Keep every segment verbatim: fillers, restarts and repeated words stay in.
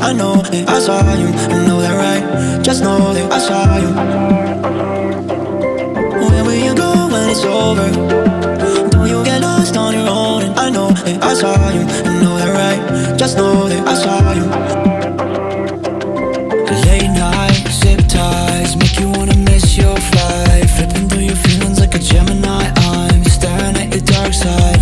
I know that I saw you, you know that right? Just know that I saw you. Where will you go when it's over? Don't you get lost on your own? And I know that I saw you, you know that right? Just know that I saw you. Late night, zip ties, make you wanna miss your flight. Flipping through your feelings like a Gemini. I'm staring at your dark side.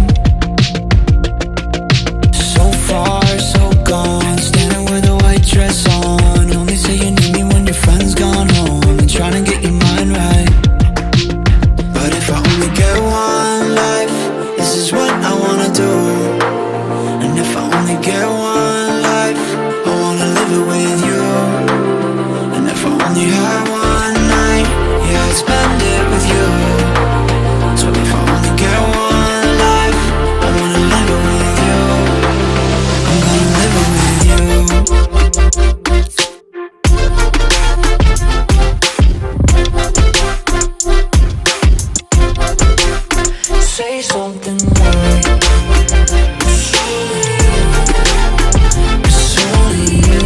So far, so gone, standing with a white dress on. Only say you need me when your friend's gone home. I'm trying to get your mind right. But if I only get one life, this is what I wanna do. And if I only get one life, I wanna live it with you. And if I only had one night, yeah, I'd spend it with you. So if I only get one life, I wanna live it with you. I'm gonna live it with you. Say something right. It's only you. It's only you.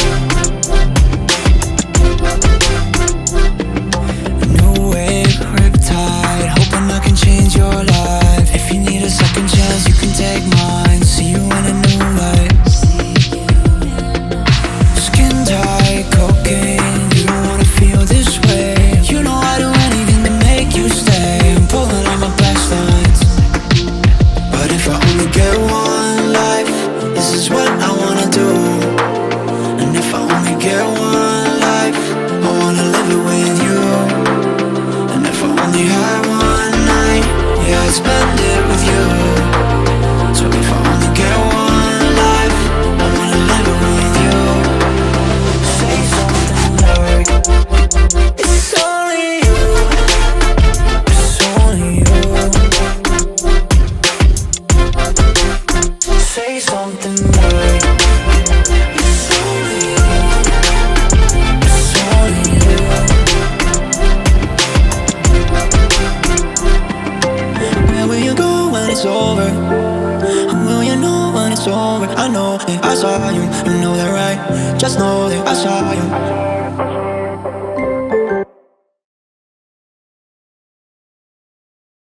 New wave, Riptide, hoping I can change your life. If you need a second chance, you can take mine. See you in a new light. Skin tight, cocaine, you don't wanna feel this way. You know I do anything to make you stay. I'm pulling on my best lines. But if I only get one life, this is what I wanna do. And if I only get one life, I wanna live it with you. And if I only had one night, yeah, I'd spend it with you. So if I only get one life, I wanna live it with you. Say something like, it's only you. It's only you. Say something like, it's only you. It's only you. Where will you go when it's over? And will you know when it's over? I know that I saw you, you know that right? Just know that I saw you.